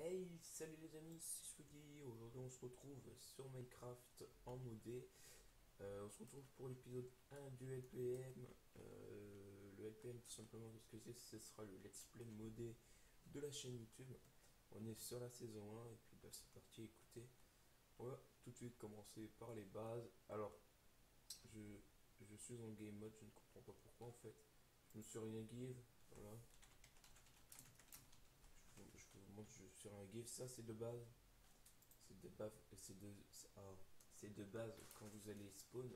Hey, salut les amis, c'est Swiggy. Aujourd'hui on se retrouve sur Minecraft en modé. On se retrouve pour l'épisode 1 du LPM. Le LPM tout simplement parce que ce sera le let's play modé de la chaîne YouTube. On est sur la saison 1 et puis c'est parti, écoutez. On va tout de suite commencer par les bases. Alors, je, je suis en game mode, je ne comprends pas pourquoi en fait. Je me suis rien give, voilà. Je vous montre, je suis sur un give, ça c'est de base. C'est de base, c'est de base quand vous allez spawn.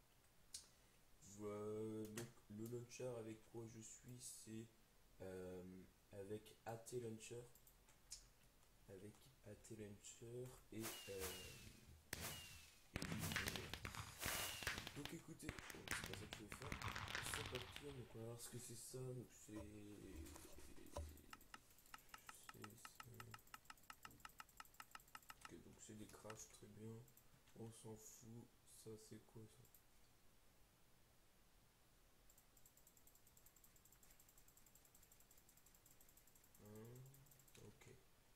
Donc le launcher avec quoi je suis, c'est avec AT Launcher. Avec AT Launcher donc écoutez, c'est pas ça que je vais faire. C'est pas pire, donc on va voir ce que c'est ça. Donc ok, donc c'est des crashs, très bien. On s'en fout. Ça c'est quoi ça? Ok.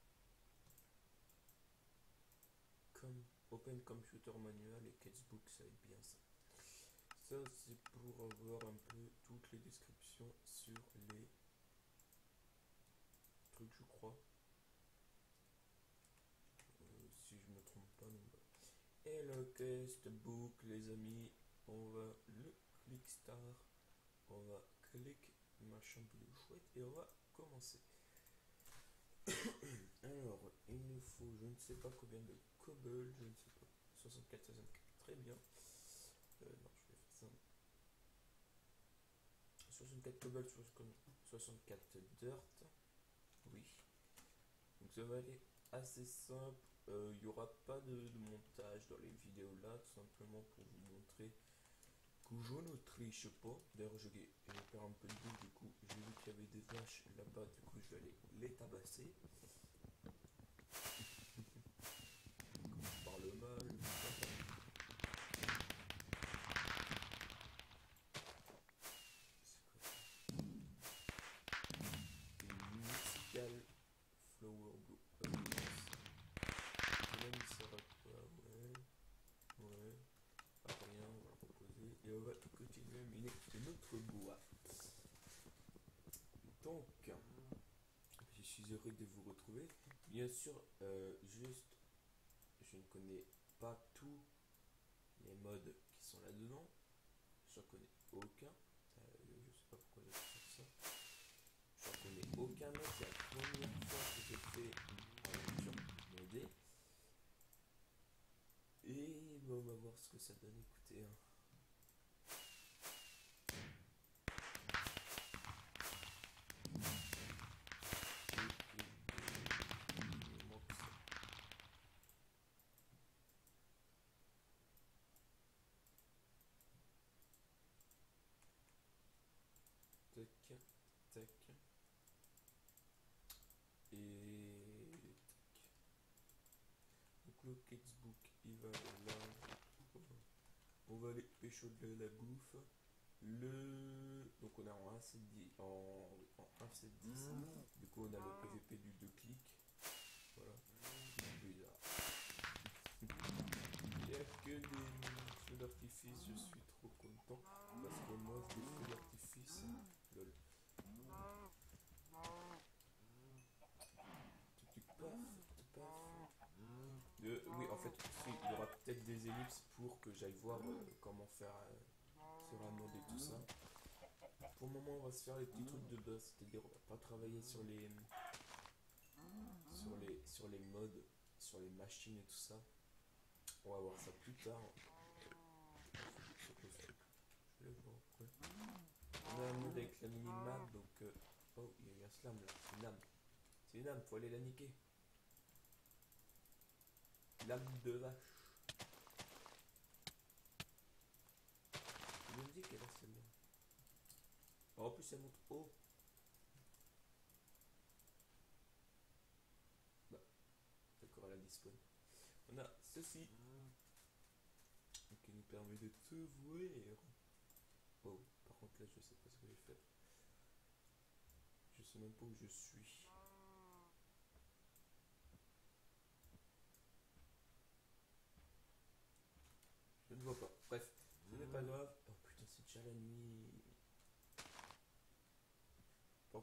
Comme Open Computer Manual et Catchbook, ça va être bien ça. Ça, c'est pour avoir un peu toutes les descriptions sur les trucs, je crois. Si je me trompe pas, non. Et le Catchbook, les amis, on va le click star. On va click machin plus chouette et on va commencer. Alors, il nous faut, je ne sais pas combien de cobble, je ne sais pas. 64. Très bien. Non, je vais faire ça. 64 cobble, 64 dirt. Oui. Donc ça va aller assez simple. Il n'y aura pas de montage dans les vidéos là, tout simplement pour vous montrer que je ne triche pas. D'ailleurs, je vais faire un peu de bouffe, du coup, j'ai vu qu'il y avait des vaches là-bas, du coup, je vais aller les tabasser. Par le mal. Mythical Flower Blue. Là, il sert à quoi? Ouais. Pas rien, on va proposer. Et on va continuer à miner notre bois. Donc, je suis heureux de vous retrouver. Bien sûr, juste, je ne connais pas tous les modes qui sont là-dedans. Je n'en connais aucun. Je sais pas pourquoi j'ai fait ça. Je n'en connais aucun mode. C'est la première fois que j'ai fait une aventure modée. Et ben, on va voir ce que ça donne. Écoutez. Tac, tac. Et tac. Donc le Catchbook il va là. On va aller pécho de la bouffe. Donc on est en 1.7.10 en 1.7.10. Du coup on a le PVP du 2 clics. Voilà. Bizarre. Il n'y a que des feux d'artifice, je suis trop content. Parce que moi des feux d'artifice. Lol. Tu paf. Oui, en fait, il y aura peut-être des ellipses pour que j'aille voir comment faire sur un mode et tout ça. Pour le moment, on va se faire les petits trucs de base, c'est-à-dire on va pas travailler sur les modes, sur les machines et tout ça. On va voir ça plus tard. Je vais voir après. On a un mode avec la minimap, donc oh, il y a eu un slam là, c'est une âme. C'est une âme, faut aller la niquer. L'âme de vache. Je me dis qu'elle a celle-là. Oh, en plus, elle monte haut. Bah, d'accord, elle a disparu. On a ceci. Qui nous permet de te voir. Oh, par contre, là, je sais pas ce que j'ai fait. Je sais même pas où je suis.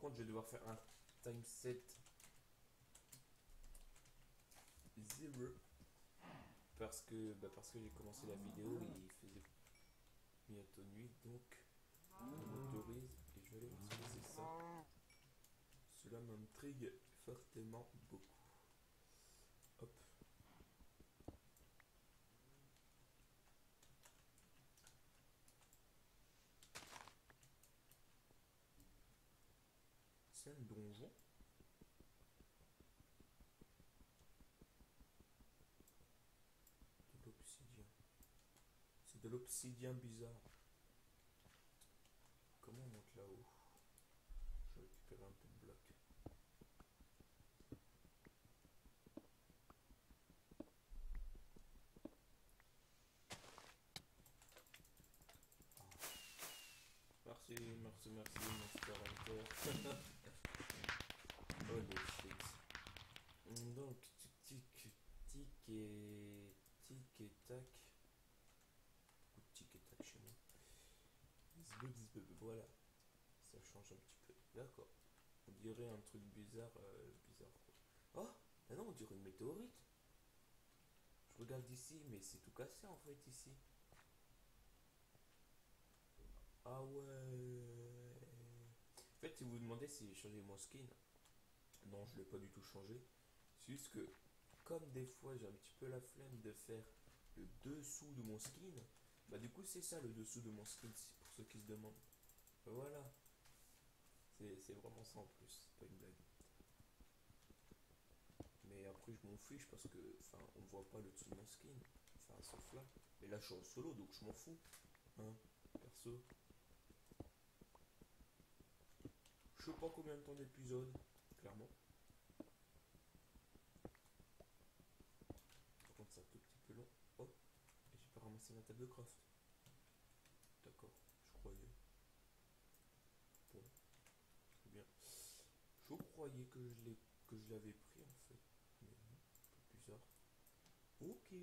contre, je vais devoir faire un time set 0 parce que j'ai commencé la vidéo et il faisait bientôt nuit, donc on m'autorise et je vais aller voir ce que c'est ça. Cela m'intrigue fortement beaucoup. Hop. C'est un donjon. De l'obsidien. C'est de l'obsidien bizarre. Comment on monte là-haut? Je vais récupérer un peu de bloc. Merci, merci, merci, Monster Hunter. Oh les shit. Donc, tic et tac. Beaucoup de tic et tac chez moi. Voilà. Ça change un petit peu. D'accord. On dirait un truc bizarre. Bizarre. Oh! Ah non, on dirait une météorite. Je regarde ici, mais c'est tout cassé en fait ici. Ah ouais. En fait, si vous vous demandez si j'ai changé mon skin, non, je l'ai pas du tout changé. C'est juste que, comme des fois j'ai un petit peu la flemme de faire le dessous de mon skin, bah du coup c'est ça le dessous de mon skin, pour ceux qui se demandent. Voilà, c'est vraiment ça en plus, c'est pas une blague. Mais après je m'en fiche parce que, enfin, on voit pas le dessous de mon skin, enfin sauf là. Et là je suis en solo donc je m'en fous, hein, perso. Je sais pas combien de temps d'épisode, clairement. Par contre c'est un tout petit peu long. Oh, et j'ai pas ramassé ma table de craft. D'accord, je croyais. Bon, très bien. Je croyais que je l'avais pris en fait. Mais non, un peu bizarre. Ok.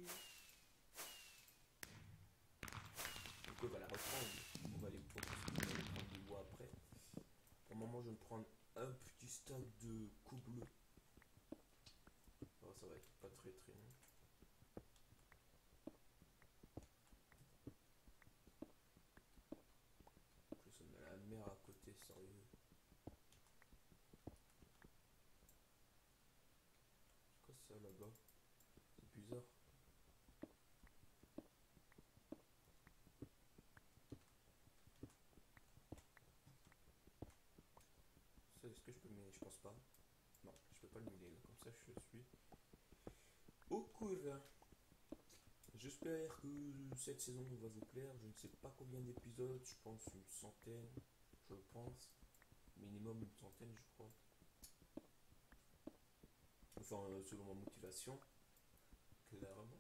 Donc on va la reprendre. On va aller prendre du bois après. Pour le moment je vais me prendre un petit stack de coups bleus. Alors ça va être pas très très long. En plus on a la mer à côté, sérieux. C'est quoi ça là-bas? C'est bizarre. Ça, est-ce que je peux le miner? Je pense pas. Non, je peux pas le miner. Comme ça je suis au courant. J'espère que cette saison va vous plaire. Je ne sais pas combien d'épisodes, je pense une centaine, je pense. Minimum une centaine, je crois. Enfin, selon ma motivation, clairement.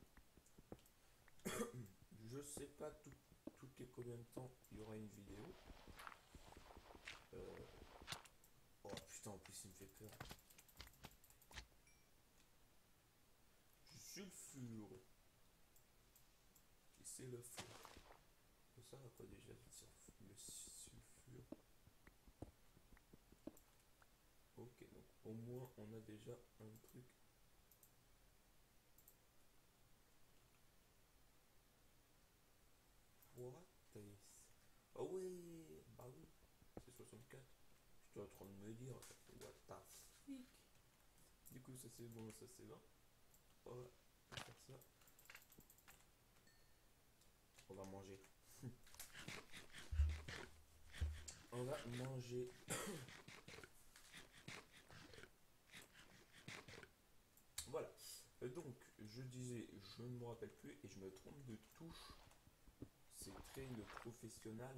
Je sais pas toutes les combien de temps il y aura une vidéo. Oh putain, en plus il me fait peur. Du sulfure. Et c'est le feu. Ça va quoi déjà le sulfure? Ok, donc au moins on a déjà un truc. What is... Oh ouais, bah oui, c'est 64. J'étais en train de me dire, what the fuck. Du coup ça c'est bon, ça c'est bon. On va faire ça. On va manger. On va manger. Voilà. Donc, je disais, je ne me rappelle plus et je me trompe de touche. C'est très le professionnel.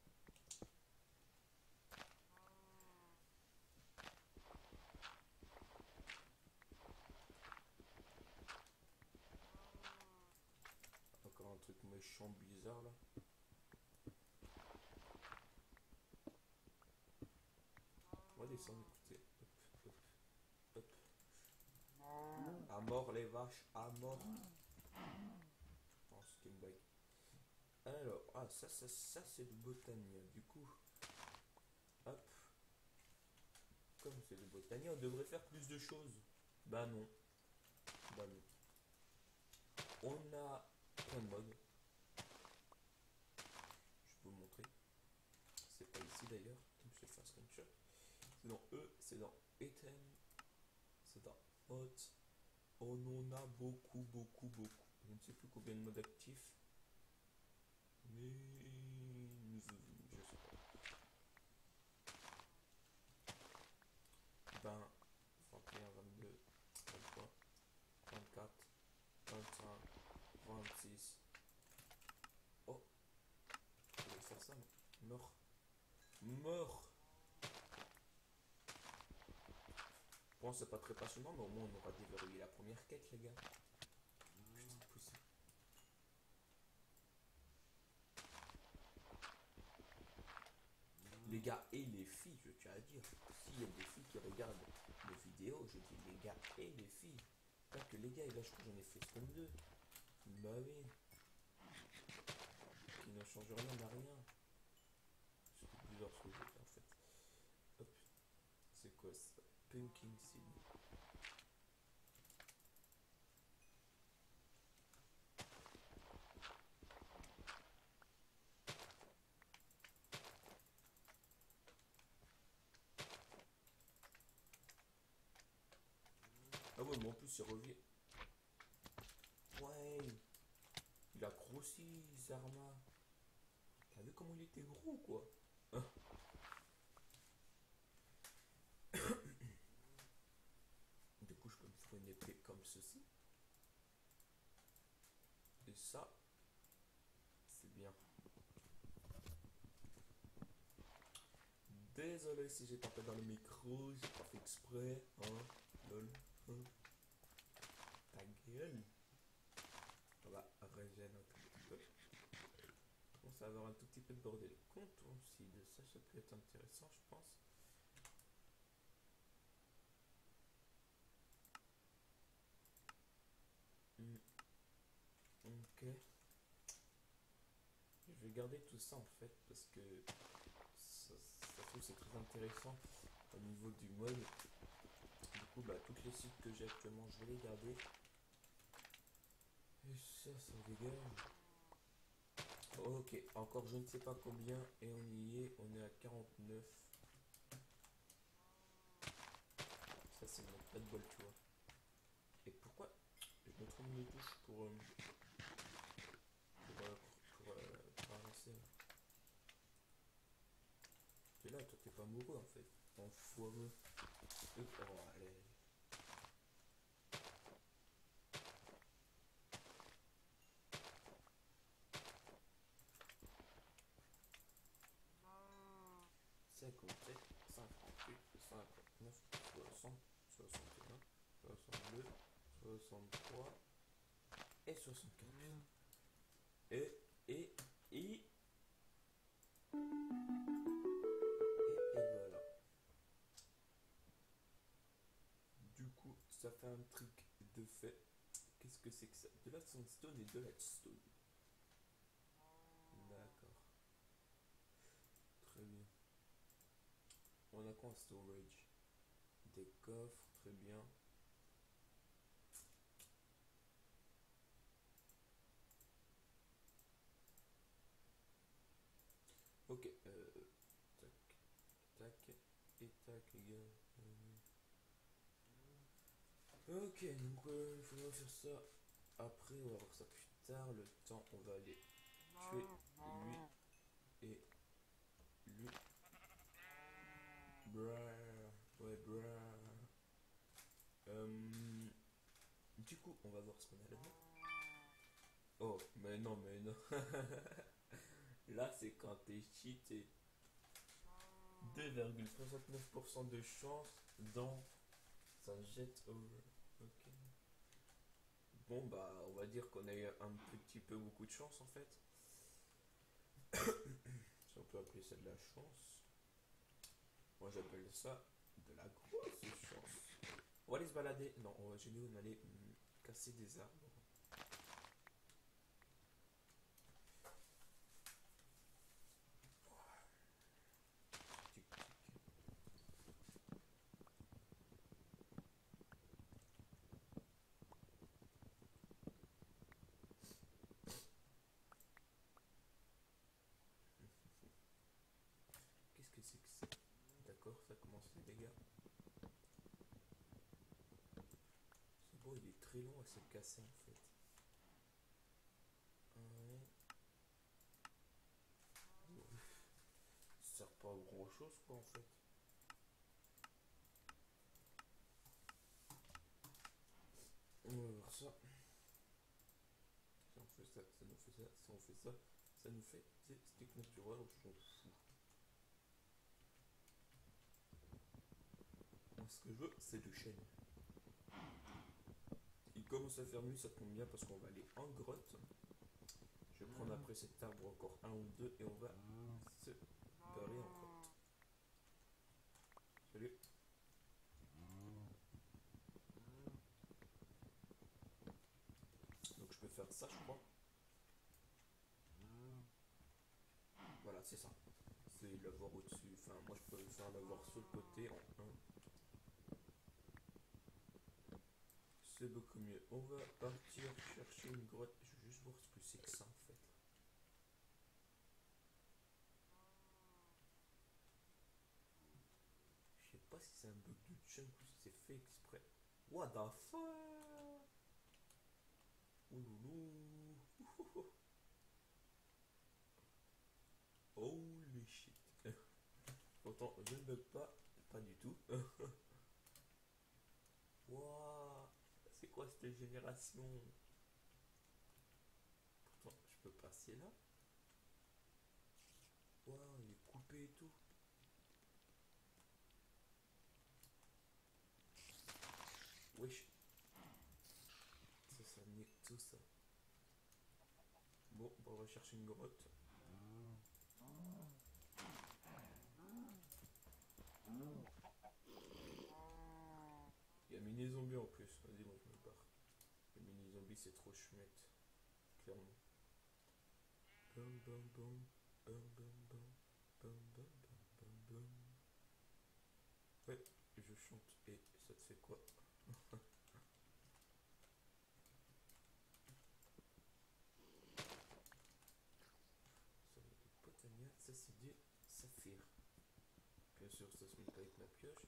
Encore un truc méchant bizarre là. On va descendre, écoutez. Hop, hop, hop. À mort les vaches, à mort. Oh, c'était une blague. Alors, ah, ça c'est le botania. Du coup, hop. comme c'est de Botanie, on devrait faire plus de choses. Bah non. Bah non. On a plein de modes. Je vais vous montrer. C'est pas ici d'ailleurs. Je vais faire screenshot. C'est dans E, c'est dans Item, c'est dans Hot. On en a beaucoup, beaucoup, beaucoup. Je ne sais plus combien de modes actifs. Mais je sais pas. 20, 21, 22, 23, 24, 25, 26. Oh, je vais faire ça, mort. Mort. Bon, c'est pas très passionnant, mais au moins on aura déverrouillé la première quête, les gars. Putain, possible. Les gars et les filles, je tiens à dire, s'il y a des filles qui regardent les vidéos, je dis les gars et les filles. Pas que les gars, et là je crois que j'en ai fait comme deux. Bah oui. Qui ne change rien à rien. C'est bizarre ce que j'ai fait en fait. Hop. C'est quoi ça? Pumpkin seed. Ah ouais, mais en plus il revient. Ouais. Il a grossi, Zarma. T'as vu comment il était gros, quoi. Hein. Du coup, je peux me faire une épée comme ceci. Et ça, c'est bien. Désolé si j'ai tapé dans le micro, j'ai pas fait exprès. Hein, lol. Hein. Ta gueule. On va régénérer un tout petit peu. On commence à avoir un tout petit peu de bordel. Contour aussi de ça, ça peut être intéressant, je pense. Ok. Je vais garder tout ça en fait parce que ça trouve c'est très intéressant au niveau du mode. Du coup, bah, toutes les sites que j'ai actuellement, je vais les garder. Et ça dégage. Ok, encore je ne sais pas combien et on y est, on est à 49. Ça c'est notre pas de bol, tu vois. Et pourquoi je me trompe de touche pour avancer. T'es là, toi t'es pas amoureux en fait. Enfoireux. Oh, allez. Cinquante-sept, 58, 59, 60, 61, 62, 63 et 64. Et, et, et, et voilà. Du coup, ça fait un truc de fait. Qu'est-ce que c'est que ça? De la sandstone et de la stone. D'accord. Très bien. On a quoi en storage? Des coffres, très bien. Ok, tac, tac, et tac, les gars. Ok, donc il faudra faire ça après, on va voir ça plus tard. Le temps, on va aller tuer lui et lui. Brrr, ouais, brrr. Du coup, on va voir ce qu'on a là-dedans. Oh, mais non, mais non. Là, c'est quand t'es cheaté. 2,69% de chance dans un jet over. Ok. Bon, bah, on va dire qu'on a eu un petit peu beaucoup de chance en fait. Si on peut appeler ça de la chance. Moi, j'appelle ça de la grosse chance. On va aller se balader. Non, on va chez nous, on va aller casser des arbres. Tic, tic. très long à se casser en fait. Ouais. Ça sert pas à grand chose quoi en fait. On va voir ça. Si on fait ça, ça nous fait ça. Si on fait ça, ça nous fait des sticks naturels. Je m'en fous. Moi, ce que je veux, c'est du chêne. Il commence à faire nuit, ça tombe bien parce qu'on va aller en grotte. Je vais prendre après cet arbre encore un ou deux et on va se barrer en grotte. Salut. Donc je peux faire ça, je crois. Voilà, c'est ça. C'est l'avoir au-dessus. Enfin, moi je peux le faire l'avoir sur le côté en 1. C'est beaucoup mieux. On va partir chercher une grotte. Je vais juste voir ce que c'est que ça en fait. Je sais pas si c'est un bug de chunk ou si c'est fait exprès. What the fuck? Ouloulou. Holy shit. Pourtant, je ne bug pas. Pas du tout. Waouh. C'est quoi cette génération? Pourtant, je peux passer là. Waouh, il est coupé et tout. Wesh. Ça nique tout ça. Bon, on va chercher une grotte. Il y a mini zombie en plus. Vas-y, moi je me barre. Le mini zombie c'est trop chouette. Clairement. Bam bam bam. Bam bam bam. Bam bam bam bam bam. Ouais, je chante et ça te fait quoi? Ça c'est du potania, ça c'est du saphir. Bien sûr, ça se met pas avec ma pioche.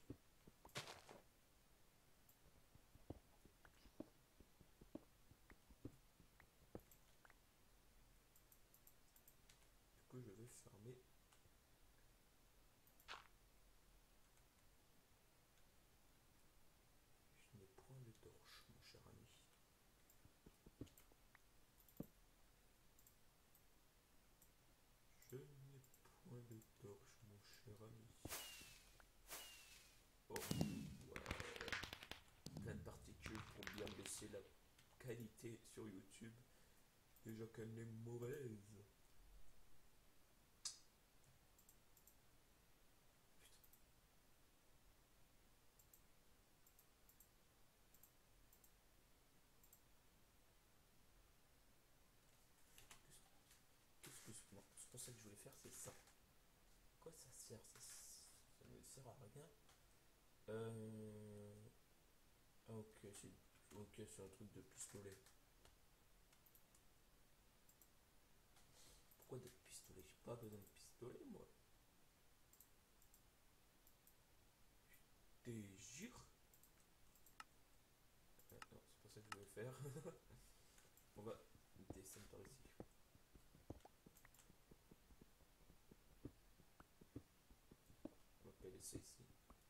Du coup, je vais fermer. Je n'ai point de torche, mon cher ami. Je n'ai point de torche, mon cher ami. Oh, ouais. Plein de particules pour bien baisser la qualité sur YouTube. Déjà qu'elle est mauvaise. Excuse-moi, je pensais que je voulais faire, c'est ça. Quoi ça sert? Ça ne sert à rien. Ah, ok, c'est un truc de pistolet. Pourquoi de pistolet? J'ai pas besoin de pistolet, moi. T'es jure? Ah, non, c'est pas ça que je voulais faire. On va descendre par ici. On va pas laisser ici.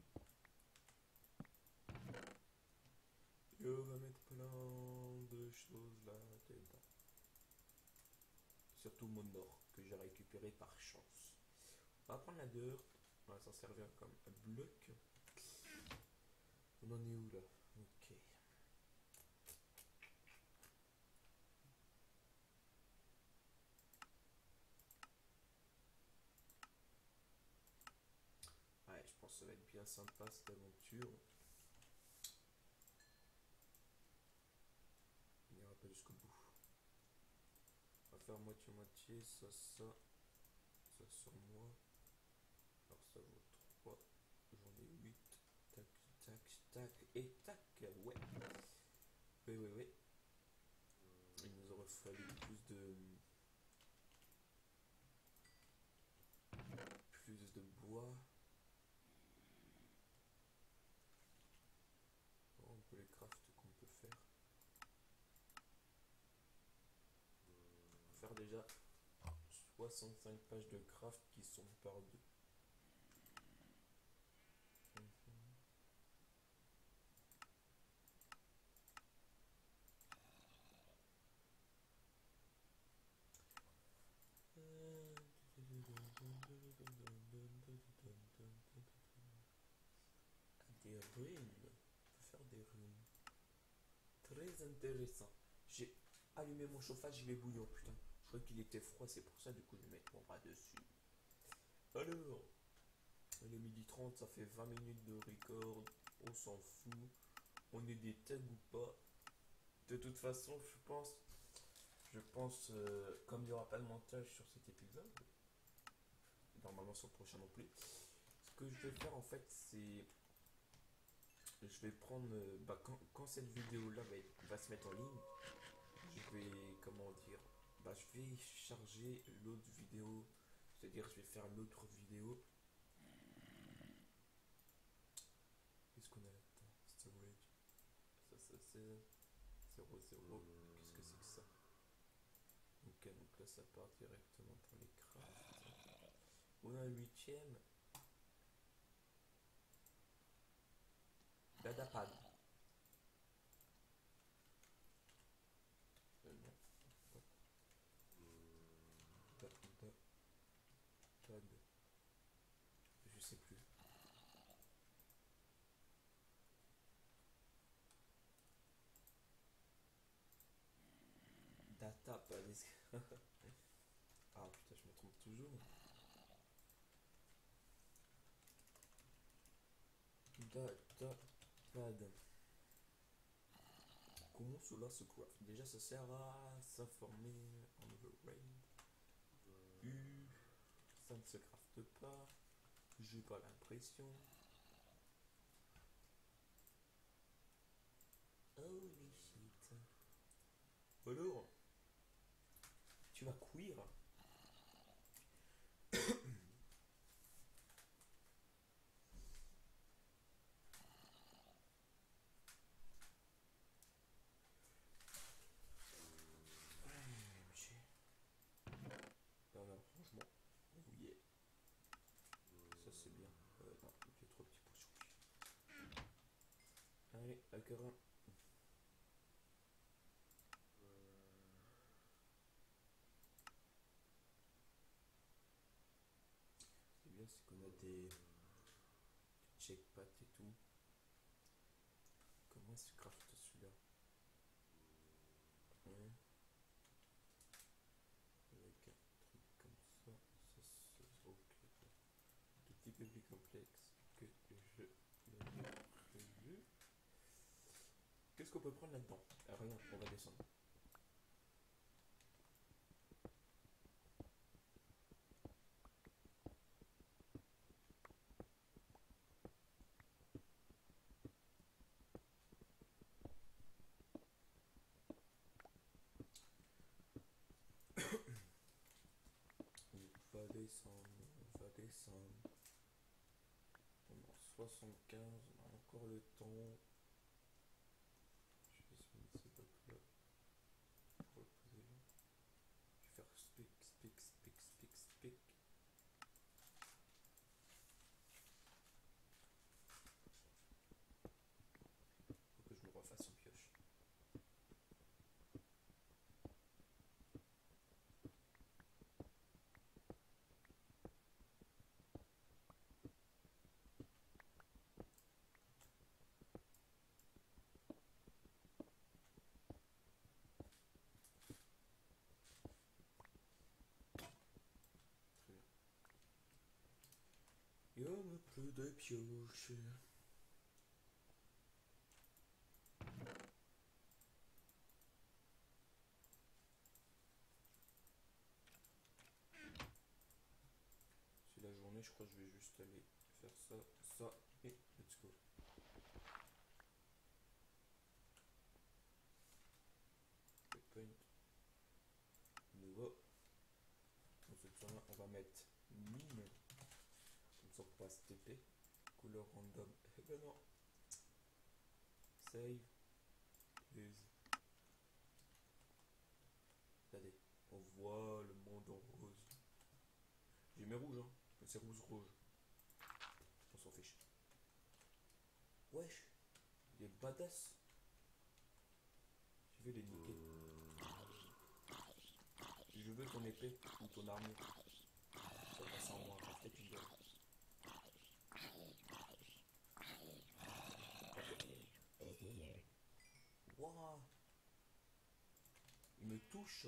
Et on va mettre plein de choses là-dedans. Surtout mon or que j'ai récupéré par chance. On va prendre la dirt. On va s'en servir comme un bloc. On en est où là? Ok. Ouais, je pense que ça va être bien sympa cette aventure. On ira pas jusqu'au bout. On va faire moitié-moitié, ça sur moi. Alors ça vaut 3. J'en ai 8. Tac, tac, tac, et tac. Ouais. Oui. Il nous aurait fallu plus de bois. Oh, on peut les craft qu'on peut faire. 65 pages de craft qui sont par deux. Des runes. On peut faire des runes. Très intéressant. J'ai allumé mon chauffage, il est bouillant, putain. Je crois qu'il était froid, c'est pour ça, du coup, je vais mettre mon bras dessus. Alors, il est midi 30, ça fait 20 minutes de record. On s'en fout. On est des tags ou pas. De toute façon, comme il n'y aura pas de montage sur cet épisode, normalement sur le prochain non plus, ce que je vais faire en fait, c'est je vais prendre quand cette vidéo là va se mettre en ligne, je vais comment dire, je vais charger l'autre vidéo, c'est-à-dire je vais faire l'autre vidéo. Qu'est-ce qu'on a là-dedans? Storage. Ça c'est 0 0. Qu'est-ce que c'est que ça? Ok, donc là ça part directement pour les crafts. On a un huitième. Dadapad. Non. Pad. Je sais plus. Datapad. Ah putain, je me trompe toujours. Datapad. Comment cela se craft? Déjà, ça sert à s'informer en overraid. Ça ne se crafte pas. J'ai pas l'impression. Holy shit. Alors, tu vas cuire. Non, non, franchement, oui. Ça c'est bien. Non, il fait trop petit pour chauffer. Allez, encore un. C'est bien, c'est qu'on a des checkpads et tout. Comment se craft celui-là? Hein? Avec un truc comme ça. Ça c'est ok. Un tout petit peu plus complexe que je l'avais prévu. Qu'est-ce qu'on peut prendre là-dedans? Rien, on va descendre. On va descendre, on va descendre. On est en 75, on a encore le temps. Je vais essayer de mettre ce bloc là pour le poser là. Je vais faire spic, spic, spic, spic, spic. Faut que je me refasse une pioche. Très bien. Il y en a plus de pioches. C'est la journée, je crois que je vais juste aller faire ça, ça et let's go. Checkpoint. Nouveau. Dans cette zone là, on va mettre mine. Comme ça on pourra se TP. Couleur random. Eh ben non. Save. Please. Regardez. On voit le monde en rose. met rouge, hein. C'est rouge, rouge. On s'en fiche. Wesh, il est badass. Je vais les niquer. Je veux ton épée ou ton armure. Ça passe en moi, peut-être une gueule. Wouah. Il me touche.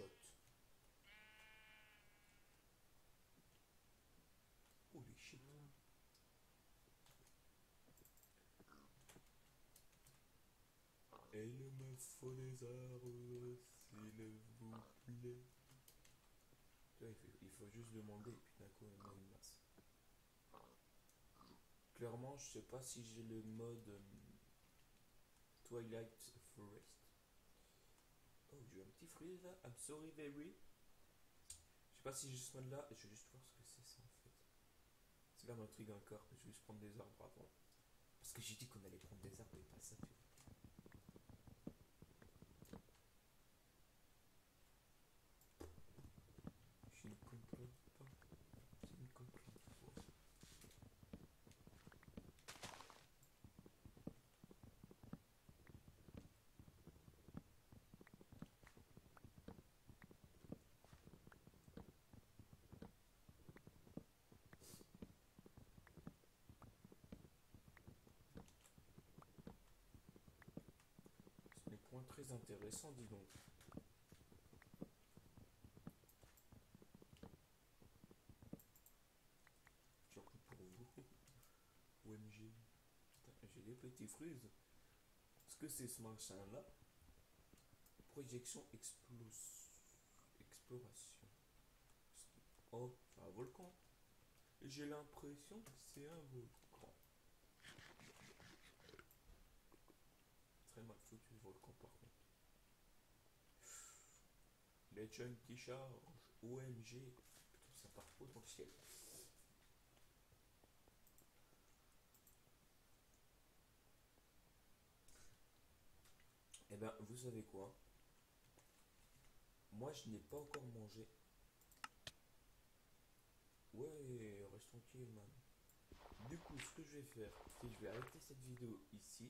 Holy shit. Et il me faut des arbres, s'il vous plaît. Tu vois, il faut juste demander et puis d'un coup il met une masse. Clairement, je sais pas si j'ai le mode Twilight Forest. Oh, j'ai un petit fruit là. I'm sorry, very. Je sais pas si j'ai ce mode là. Je vais juste voir ce que c'est ça en fait. C'est là m'intrigue encore. Je vais juste prendre des arbres avant. Parce que j'ai dit qu'on allait prendre des arbres et pas ça, tu vois. Je ne comprends pas. Je ne comprends pas. Ce n'est point très intéressant, dis donc. Surtout pour vous. OMG. Putain, j'ai des petits fruits. Est-ce que c'est ce machin là? Projection exploration. Oh, c'est un volcan. J'ai l'impression que c'est un volcan. Très mal foutu le volcan par contre. Les jeunes qui chargent. OMG. Putain, ça part trop dans le ciel. Eh ben, vous savez quoi? Moi, je n'ai pas encore mangé. Ouais, reste tranquille, man. Du coup, ce que je vais faire, c'est que je vais arrêter cette vidéo ici.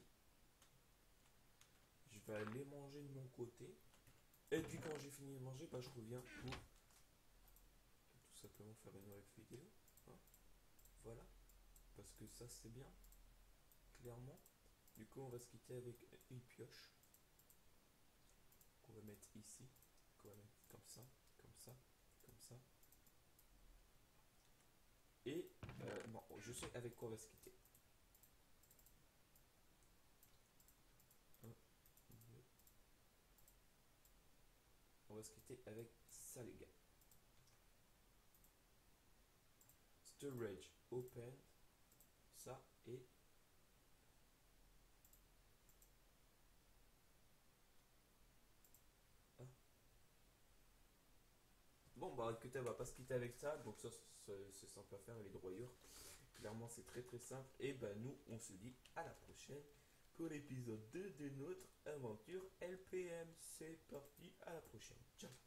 Je vais aller manger de mon côté. Et puis quand j'ai fini de manger, bah, je reviens pour tout simplement faire une nouvelle vidéo. Hein, voilà. Parce que ça, c'est bien. Clairement. Du coup, on va se quitter avec une pioche. Qu'on va mettre ici. Qu'on va mettre comme ça, comme ça, comme ça. Et bon, je sais avec quoi on va se quitter. 1, 2. On va se quitter avec ça, les gars. Storage open. Ça et ah. Bon, bah écoutez, on va pas se quitter avec ça. Donc ça, c'est simple à faire, les droyures. Clairement, c'est très très simple. Et ben nous, on se dit à la prochaine pour l'épisode 2 de notre aventure LPM. C'est parti, à la prochaine. Ciao.